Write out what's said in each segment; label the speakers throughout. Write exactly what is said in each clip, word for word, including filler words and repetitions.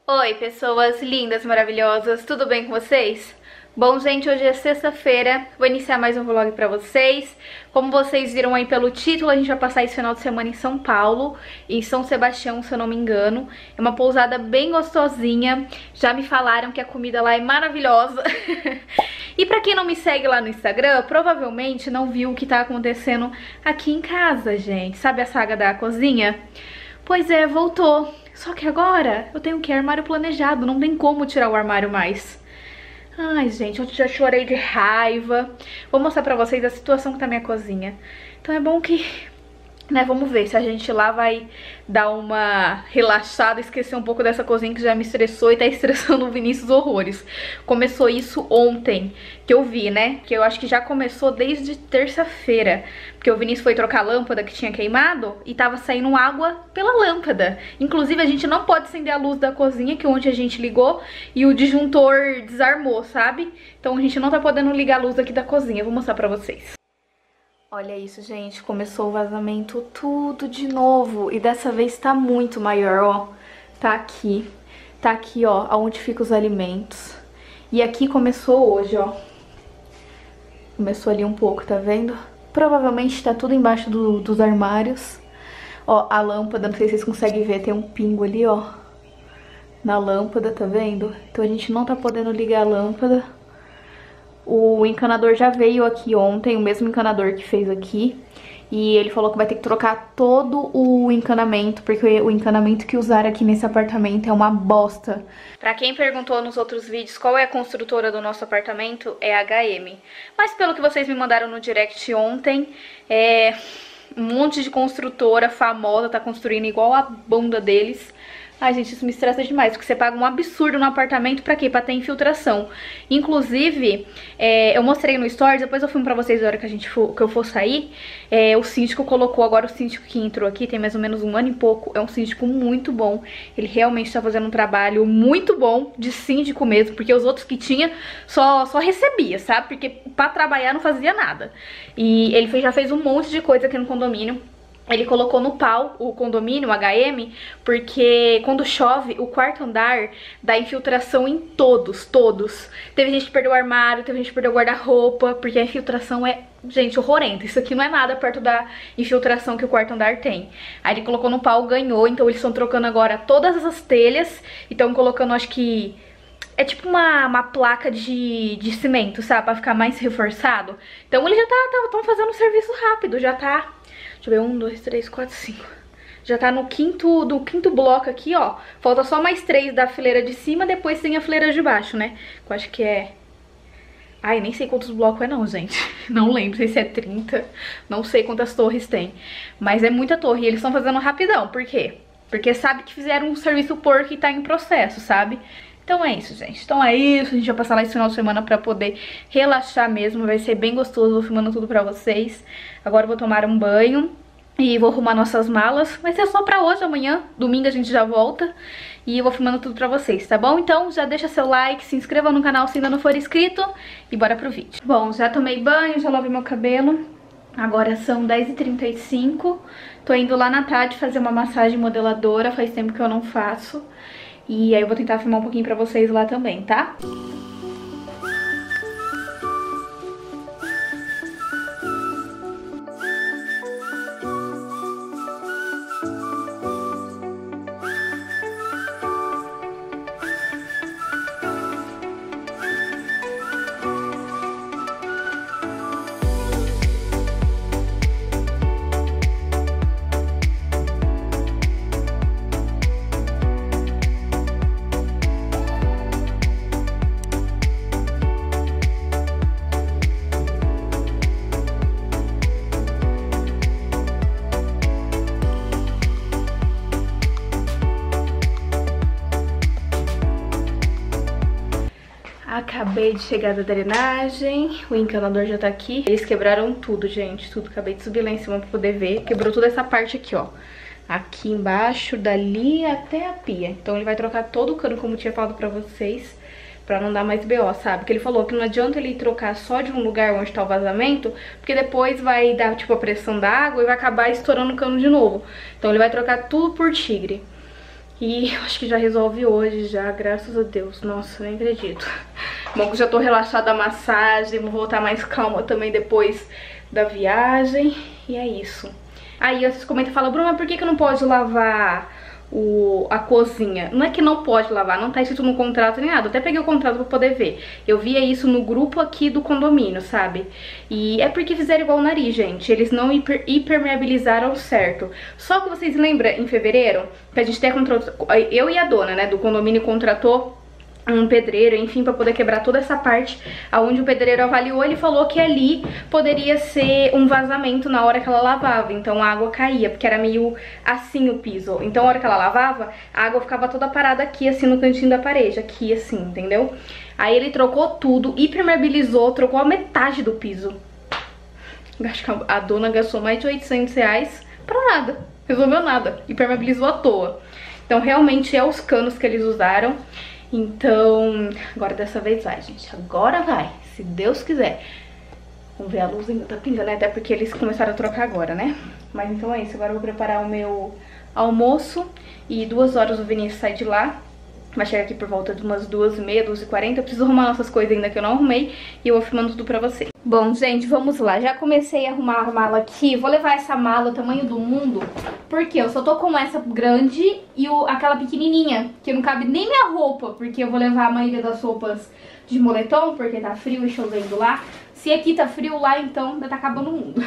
Speaker 1: Oi, pessoas lindas, maravilhosas, tudo bem com vocês? Bom, gente, hoje é sexta-feira, vou iniciar mais um vlog pra vocês. Como vocês viram aí pelo título, a gente vai passar esse final de semana em São Paulo, em São Sebastião, se eu não me engano. É uma pousada bem gostosinha, já me falaram que a comida lá é maravilhosa. E pra quem não me segue lá no Instagram, provavelmente não viu o que tá acontecendo aqui em casa, gente. Sabe a saga da cozinha? Pois é, voltou. Só que agora eu tenho que armário planejado, não tem como tirar o armário mais. Ai, gente, eu já chorei de raiva. Vou mostrar pra vocês a situação que tá minha cozinha. Então é bom que, né, vamos ver se a gente lá vai dar uma relaxada, esquecer um pouco dessa cozinha que já me estressou e tá estressando o Vinícius horrores. Começou isso ontem, que eu vi, né, que eu acho que já começou desde terça-feira, porque o Vinícius foi trocar a lâmpada que tinha queimado e tava saindo água pela lâmpada. Inclusive a gente não pode acender a luz da cozinha, que ontem a gente ligou e o disjuntor desarmou, sabe? Então a gente não tá podendo ligar a luz aqui da cozinha, vou mostrar pra vocês. Olha isso, gente, começou o vazamento tudo de novo e dessa vez tá muito maior, ó. Tá aqui, tá aqui, ó, aonde ficam os alimentos. E aqui começou hoje, ó. Começou ali um pouco, tá vendo? Provavelmente tá tudo embaixo do, dos armários. Ó, a lâmpada, não sei se vocês conseguem ver, tem um pingo ali, ó. Na lâmpada, tá vendo? Então a gente não tá podendo ligar a lâmpada. O encanador já veio aqui ontem, o mesmo encanador que fez aqui. E ele falou que vai ter que trocar todo o encanamento, porque o encanamento que usaram aqui nesse apartamento é uma bosta. Pra quem perguntou nos outros vídeos qual é a construtora do nosso apartamento, é a H M. Mas pelo que vocês me mandaram no direct ontem, é um monte de construtora famosa tá construindo igual a bunda deles. Ai, gente, isso me estressa demais, porque você paga um absurdo no apartamento pra quê? Pra ter infiltração. Inclusive, é, eu mostrei no Stories, depois eu filmo pra vocês na hora que, a gente for, que eu for sair, é, o síndico colocou, agora o síndico que entrou aqui, tem mais ou menos um ano e pouco, é um síndico muito bom. Ele realmente tá fazendo um trabalho muito bom de síndico mesmo, porque os outros que tinha só, só recebia, sabe? Porque pra trabalhar não fazia nada. E ele fez, já fez um monte de coisa aqui no condomínio. Ele colocou no pau o condomínio, o H M, porque quando chove, o quarto andar dá infiltração em todos, todos. Teve gente que perdeu o armário, teve gente que perdeu o guarda-roupa, porque a infiltração é, gente, horrorenta. Isso aqui não é nada perto da infiltração que o quarto andar tem. Aí ele colocou no pau, ganhou, então eles estão trocando agora todas essas telhas e estão colocando, acho que... é tipo uma, uma placa de, de cimento, sabe? Pra ficar mais reforçado. Então ele já tá, tá, tão fazendo um serviço rápido, já tá... Deixa eu ver, um, dois, três, quatro, cinco. Já tá no quinto, do quinto bloco aqui, ó. Falta só mais três da fileira de cima, depois tem a fileira de baixo, né? Eu acho que é... Ai, nem sei quantos blocos é não, gente. Não lembro, sei se é trinta. Não sei quantas torres tem. Mas é muita torre e eles estão fazendo rapidão. Por quê? Porque sabe que fizeram um serviço porco e tá em processo, sabe? Então é isso, gente. Então é isso. A gente vai passar lá esse final de semana pra poder relaxar mesmo. Vai ser bem gostoso. Vou filmando tudo pra vocês. Agora eu vou tomar um banho e vou arrumar nossas malas. Vai ser só pra hoje, amanhã. Domingo a gente já volta. E eu vou filmando tudo pra vocês, tá bom? Então já deixa seu like, se inscreva no canal se ainda não for inscrito. E bora pro vídeo. Bom, já tomei banho, já lavei meu cabelo. Agora são dez e trinta e cinco. Tô indo lá na Tati fazer uma massagem modeladora. Faz tempo que eu não faço. E aí eu vou tentar filmar um pouquinho pra vocês lá também, tá? Acabei de chegar da drenagem, o encanador já tá aqui. Eles quebraram tudo, gente, tudo. Acabei de subir lá em cima pra poder ver. Quebrou toda essa parte aqui, ó. Aqui embaixo, dali até a pia. Então ele vai trocar todo o cano, como eu tinha falado pra vocês, pra não dar mais B O, sabe? Porque ele falou que não adianta ele trocar só de um lugar onde tá o vazamento, porque depois vai dar, tipo, a pressão da água e vai acabar estourando o cano de novo. Então ele vai trocar tudo por Tigre. E eu acho que já resolve hoje já, graças a Deus. Nossa, nem acredito. Bom, que já tô relaxada a massagem, vou voltar mais calma também depois da viagem. E é isso. Aí vocês comentam e falam, Bruna, por que que não pode lavar o, a cozinha? Não é que não pode lavar, não tá escrito no contrato nem nada. Eu até peguei o contrato pra poder ver. Eu via isso no grupo aqui do condomínio, sabe? E é porque fizeram igual o nariz, gente. Eles não hiper, hipermeabilizaram certo. Só que vocês lembram, em fevereiro, que a gente até contratou, eu e a dona, né, do condomínio contratou um pedreiro, enfim, para poder quebrar toda essa parte. Aonde o pedreiro avaliou, ele falou que ali poderia ser um vazamento na hora que ela lavava, então a água caía, porque era meio assim o piso. Então a hora que ela lavava, a água ficava toda parada aqui, assim, no cantinho da parede, aqui assim, entendeu? Aí ele trocou tudo, hipermeabilizou, trocou a metade do piso. Acho que a dona gastou mais de oitocentos reais pra nada, resolveu nada, hipermeabilizou à toa. Então realmente é os canos que eles usaram. Então, agora dessa vez vai, gente. Agora vai, se Deus quiser. Vamos ver, a luz ainda tá pingando, né? Até porque eles começaram a trocar agora, né? Mas então é isso, agora eu vou preparar o meu almoço. E duas horas o Vinícius sai de lá. Vai chegar aqui por volta de umas duas e meia, duas e quarenta. Eu preciso arrumar nossas coisas ainda que eu não arrumei. E eu vou filmando tudo pra vocês. Bom, gente, vamos lá. Já comecei a arrumar a mala aqui. Vou levar essa mala, o tamanho do mundo. Porque eu só tô com essa grande e o, aquela pequenininha. Que não cabe nem minha roupa. Porque eu vou levar a maioria das roupas de moletom. Porque tá frio e chovendo lá. Se aqui tá frio, lá então ainda tá acabando o mundo.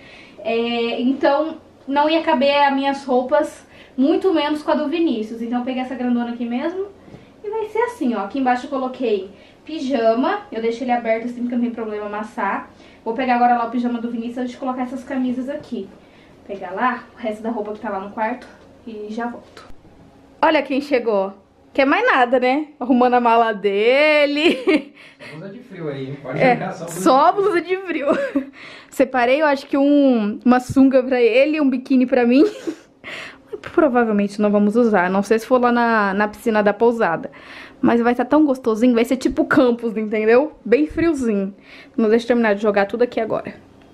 Speaker 1: é, então não ia caber as minhas roupas. Muito menos com a do Vinícius. Então eu peguei essa grandona aqui mesmo. E vai ser assim, ó. Aqui embaixo eu coloquei pijama. Eu deixei ele aberto assim, porque não tem problema amassar. Vou pegar agora lá o pijama do Vinícius antes de colocar essas camisas aqui. Vou pegar lá o resto da roupa que tá lá no quarto e já volto. Olha quem chegou. Quer mais nada, né? Arrumando a mala dele.
Speaker 2: Blusa de frio aí, pode
Speaker 1: é,
Speaker 2: jogar só blusa
Speaker 1: só
Speaker 2: de frio.
Speaker 1: blusa de frio. Separei, eu acho que um, uma sunga pra ele, um biquíni pra mim. Provavelmente não vamos usar, não sei se for lá na, na piscina da pousada. Mas vai estar tão gostosinho, vai ser tipo campus, entendeu? Bem friozinho. Mas deixa eu terminar de jogar tudo aqui agora.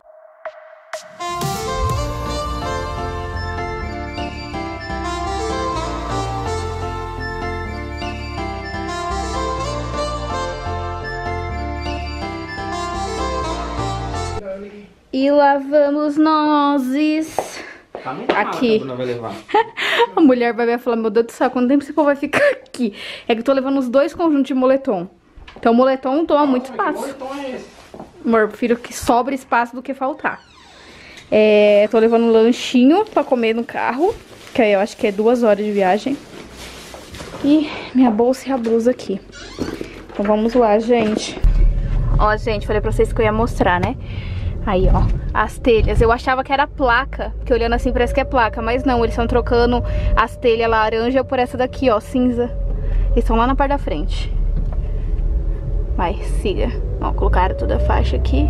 Speaker 1: E lá vamos nós.
Speaker 2: Tá
Speaker 1: aqui.
Speaker 2: Mala, vai levar.
Speaker 1: A mulher vai falar, meu Deus do céu, quanto tempo esse povo vai ficar aqui? É que eu tô levando os dois conjuntos de moletom. Então o moletom toma muito espaço. Que moletom é esse? Amor, eu prefiro que sobre espaço do que faltar. É, tô levando um lanchinho pra comer no carro, que aí eu acho que é duas horas de viagem. E minha bolsa e a blusa aqui. Então vamos lá, gente. Ó, gente, falei pra vocês que eu ia mostrar, né? Aí, ó, as telhas. Eu achava que era placa, porque olhando assim parece que é placa, mas não, eles estão trocando as telhas laranja por essa daqui, ó, cinza. Eles estão lá na parte da frente. Vai, siga. Ó, colocaram toda a faixa aqui.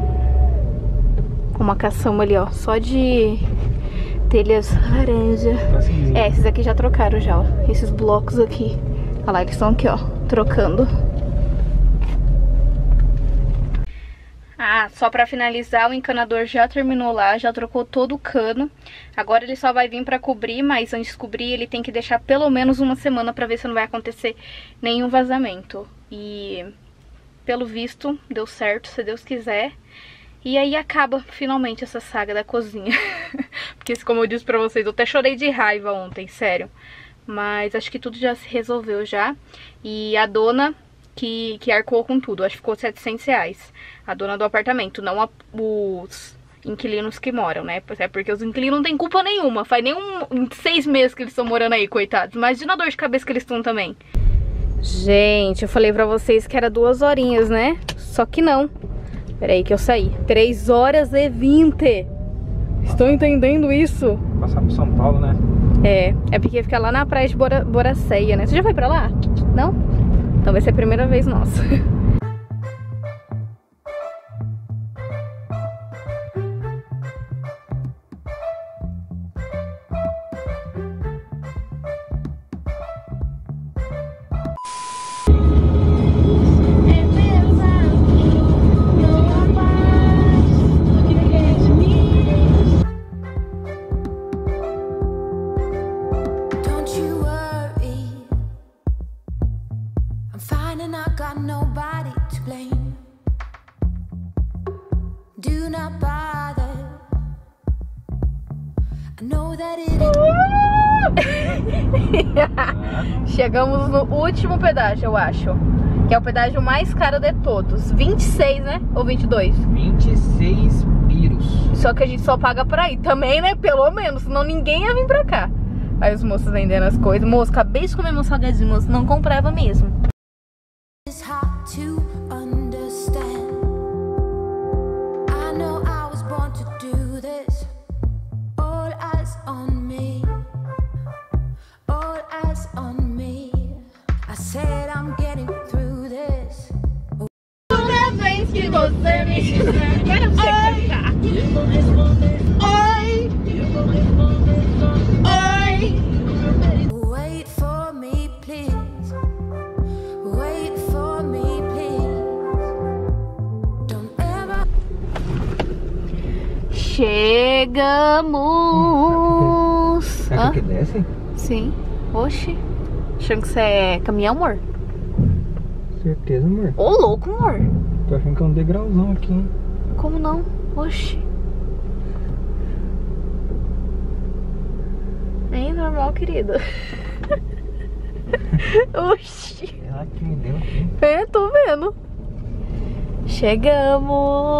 Speaker 1: Uma caçamba ali, ó, só de telhas laranja. É, esses aqui já trocaram já, ó, esses blocos aqui. Olha lá, eles estão aqui, ó, trocando. Ah, só pra finalizar, o encanador já terminou lá, já trocou todo o cano. Agora ele só vai vir pra cobrir, mas antes de cobrir ele tem que deixar pelo menos uma semana pra ver se não vai acontecer nenhum vazamento. E pelo visto deu certo, se Deus quiser. E aí acaba finalmente essa saga da cozinha. Porque como eu disse pra vocês, eu até chorei de raiva ontem, sério. Mas acho que tudo já se resolveu já. E a dona que, que arcou com tudo, acho que ficou setecentos reais. A dona do apartamento, não a, os inquilinos que moram, né? É porque os inquilinos não têm culpa nenhuma. Faz nem um, seis meses que eles estão morando aí, coitados. Imagina a dor de cabeça que eles estão também. Gente, eu falei pra vocês que era duas horinhas, né? Só que não. Peraí que eu saí. Três horas e vinte. Estão entendendo isso?
Speaker 2: Passar pro São Paulo, né?
Speaker 1: É, é porque fica lá na praia de Bora, Boraceia, né? Você já foi pra lá? Não? Então vai ser a primeira vez nossa.
Speaker 3: Don't you worry. fine and I got nobody to blame. Do not bother. I know that it
Speaker 1: Chegamos no último pedágio, eu acho. Que é o pedágio mais caro de todos. vinte e seis, né? Ou vinte e dois?
Speaker 2: vinte e seis piros.
Speaker 1: Só que a gente só paga por aí. Também, né? Pelo menos. Senão ninguém ia vir pra cá. Aí os moços vendendo as coisas. Moço, acabei de comer meu salgadinho, moço. Não comprava mesmo.
Speaker 3: is hard to understand. I know I was born to do this. All eyes on me. All eyes on me. I said I'm getting through this.
Speaker 1: Toda vez que você me quiser, quero você cantar. Oi! Oi!
Speaker 3: Wait for me, please. Wait for me, please. Don't ever.
Speaker 1: Chegamos!
Speaker 2: Será
Speaker 1: Hã?
Speaker 2: que desce?
Speaker 1: Sim. Oxi. Achando que você é caminhão, amor?
Speaker 2: Certeza, amor.
Speaker 1: Ô, louco, amor.
Speaker 2: Tô achando que é um degrauzão aqui, hein?
Speaker 1: Como não? Oxi. É normal, querida. Oxi.
Speaker 2: Ela que me deu aqui.
Speaker 1: É, tô vendo. Chegamos.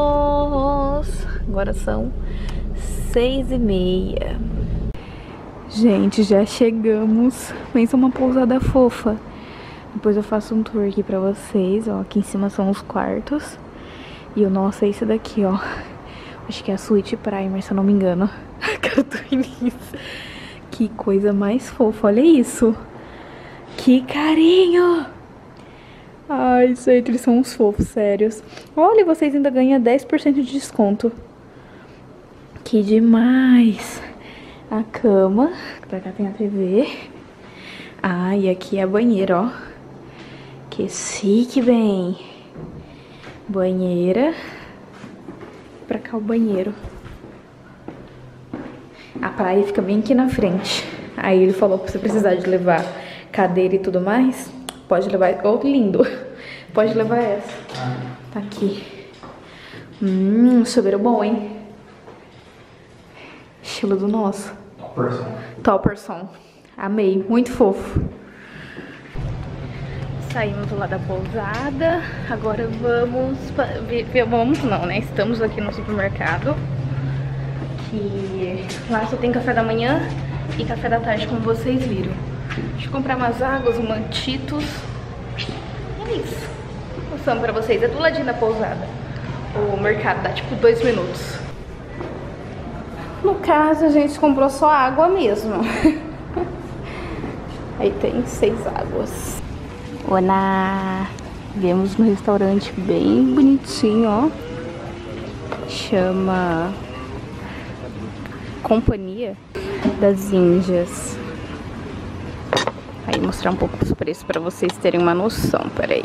Speaker 1: Agora são seis e meia. Gente, já chegamos. Pensa uma pousada fofa. Depois eu faço um tour aqui pra vocês, ó. Aqui em cima são os quartos. E o nosso é esse daqui, ó. Acho que é a suíte primer, se eu não me engano. Cara do início. Que coisa mais fofa, olha isso. Que carinho. Ai, gente, eles são uns fofos, sérios. Olha, vocês ainda ganham dez por cento de desconto. Que demais. A cama, pra cá tem a T V. Ah, e aqui é a banheira, ó. Que chique, bem. Banheira. Pra cá o banheiro. A praia fica bem aqui na frente. Aí ele falou que você precisar de levar cadeira e tudo mais, pode levar... Oh, lindo. Pode levar essa. Tá aqui. Hum, chuveiro bom, hein? Estilo do nosso.
Speaker 2: Topperson.
Speaker 1: Topperson. Amei, muito fofo. Saímos lá da pousada. Agora vamos... Pra... Vamos não, né? Estamos aqui no supermercado. Que lá só tem café da manhã e café da tarde, como vocês viram. Deixa eu comprar umas águas, um mantitos. É isso. Mostrando pra vocês. É do ladinho da pousada. O mercado dá tipo dois minutos. No caso, a gente comprou só água mesmo. Aí tem seis águas. Olá! Viemos num restaurante bem bonitinho, ó. Chama Companhia das Índias. Aí mostrar um pouco os preços para vocês terem uma noção. Peraí.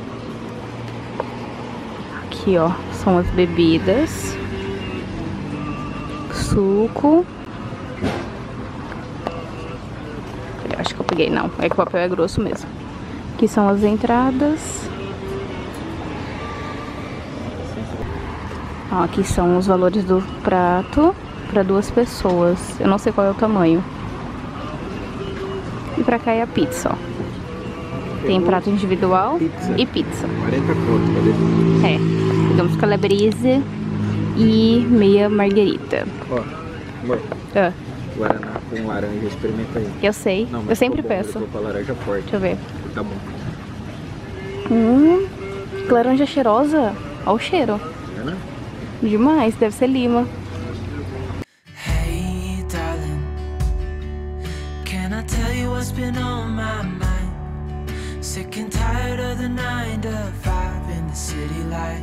Speaker 1: Aqui, ó, são as bebidas. Suco. Eu acho que eu peguei, não. É que o papel é grosso mesmo. Aqui são as entradas. Ó, aqui são os valores do prato para duas pessoas. Eu não sei qual é o tamanho. E pra cá é a pizza, ó. Tem prato individual
Speaker 2: pizza.
Speaker 1: E pizza.
Speaker 2: quarenta conto, cadê?
Speaker 1: É. Pegamos calabrese e meia marguerita.
Speaker 2: Ó, amor,
Speaker 1: Ah,
Speaker 2: guaraná com laranja, experimenta aí.
Speaker 1: eu sei.
Speaker 2: Não, mas
Speaker 1: eu sempre
Speaker 2: ficou bom,
Speaker 1: peço.
Speaker 2: eu tô com a laranja forte.
Speaker 1: Deixa eu ver.
Speaker 2: Tá bom.
Speaker 1: Hum, que laranja cheirosa. Olha o cheiro.
Speaker 2: É, né?
Speaker 1: Demais, deve ser lima.
Speaker 3: Hey, darling, can I tell you what's been on my mind? Sick and tired of the nine to five in the city light.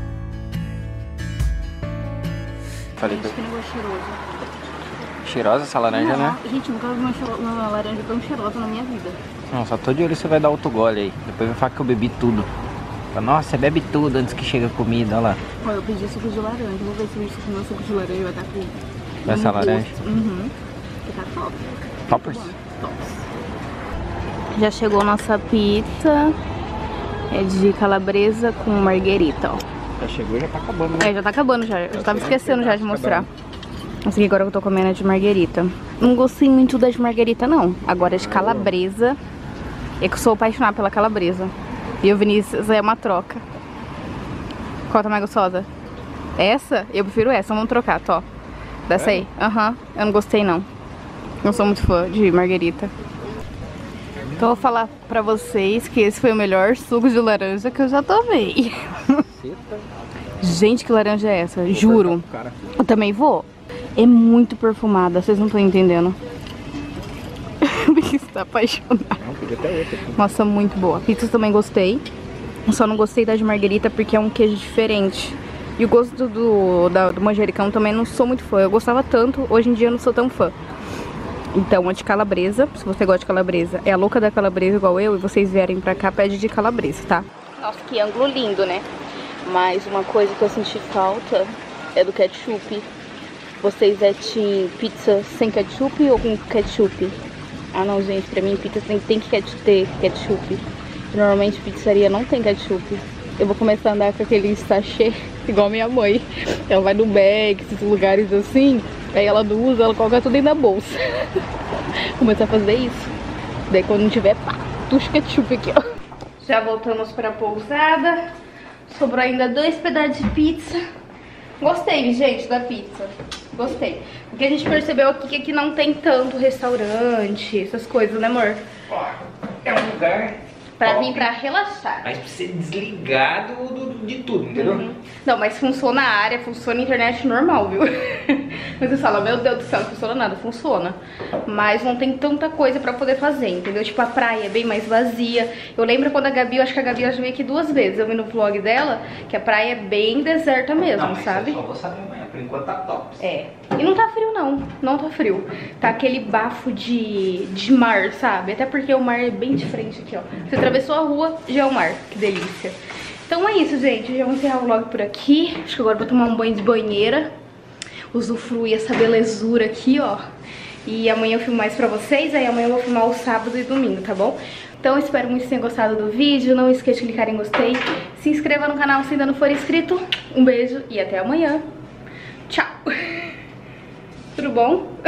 Speaker 2: Falei pra...
Speaker 1: Que negócio cheiroso.
Speaker 2: Cheirosa essa laranja, né?
Speaker 1: Gente, nunca vi uma, cheiro... uma laranja tão cheirosa na minha vida.
Speaker 2: Não, só tô de olho, você vai dar outro gole aí. Depois vai falar que eu bebi tudo. Nossa, você bebe tudo antes que chegue a comida, olha lá.
Speaker 1: Olha, eu pedi suco de laranja. Vou ver se o suco, meu suco de laranja vai estar com...
Speaker 2: Vai ser
Speaker 1: um
Speaker 2: laranja?
Speaker 1: gosto. Uhum. Vai tá top.
Speaker 2: Toppers?
Speaker 1: Tops. Já chegou nossa pizza. É de calabresa com marguerita, ó.
Speaker 2: Já chegou e já tá acabando, né?
Speaker 1: É, já tá acabando já. Eu tava esquecendo já de mostrar. Essa aqui agora que eu tô comendo é de marguerita. Não gostei muito da de marguerita, não. Agora é de calabresa. É que eu sou apaixonada pela calabresa. E o Vinícius é uma troca. Qual tá mais gostosa? Essa? Eu prefiro essa, vamos trocar, tó. Dessa aí. Aham, uhum. Eu não gostei, não. Não sou muito fã de marguerita. Então eu vou falar pra vocês que esse foi o melhor suco de laranja que eu já tomei. Gente, que laranja é essa? Juro. Eu também vou. É muito perfumada, vocês não estão entendendo. O Vinícius tá apaixonado. Nossa, muito boa. Pizza também gostei. Eu só não gostei da de marguerita porque é um queijo diferente. E o gosto do, da, do manjericão também não sou muito fã. Eu gostava tanto, hoje em dia eu não sou tão fã. Então, a de calabresa, se você gosta de calabresa, é a louca da calabresa igual eu, e vocês vierem pra cá, pede de calabresa, tá? Nossa, que ângulo lindo, né? Mas uma coisa que eu senti falta é do ketchup. Vocês é de pizza sem ketchup ou com ketchup? Ah não, gente, pra mim pizza tem, tem que ter ketchup. Normalmente pizzaria não tem ketchup. Eu vou começar a andar com aquele sachê igual minha mãe. Ela vai no bag, esses lugares assim, aí ela não usa, ela coloca tudo dentro da bolsa. Vou começar a fazer isso. Daí quando não tiver, pá, tuxa ketchup aqui, ó. Já voltamos pra pousada. Sobrou ainda dois pedaços de pizza. Gostei, gente, da pizza. Gostei. Porque a gente percebeu aqui que aqui não tem tanto restaurante, essas coisas, né, amor?
Speaker 2: Ó, é um lugar
Speaker 1: pra
Speaker 2: top,
Speaker 1: vir pra relaxar.
Speaker 2: mas pra você desligar do, do, de tudo, entendeu?
Speaker 1: Uhum. Não, mas funciona a área, funciona a internet normal, viu? Mas você fala, meu Deus do céu, não funciona nada, funciona. Mas não tem tanta coisa pra poder fazer, entendeu? Tipo, a praia é bem mais vazia. Eu lembro quando a Gabi, eu acho que a Gabi já veio aqui duas vezes. Eu vi no vlog dela que a praia é bem deserta mesmo,
Speaker 2: não, mas
Speaker 1: sabe?
Speaker 2: eu só vou saber amanhã, por enquanto tá top.
Speaker 1: É. E não tá frio não, não tá frio. Tá aquele bafo de, de mar, sabe? Até porque o mar é bem diferente aqui, ó. Você atravessou a rua, já é o mar. Que delícia. Então é isso, gente. Já vou encerrar o vlog por aqui. Acho que agora eu vou tomar um banho de banheira. Usufruir essa belezura aqui, ó. E amanhã eu filmo mais pra vocês. Aí amanhã eu vou filmar o sábado e domingo, tá bom? Então eu espero muito que tenham gostado do vídeo. Não esqueça de clicar em gostei. Se inscreva no canal se ainda não for inscrito. Um beijo e até amanhã. Tchau. Tudo bom?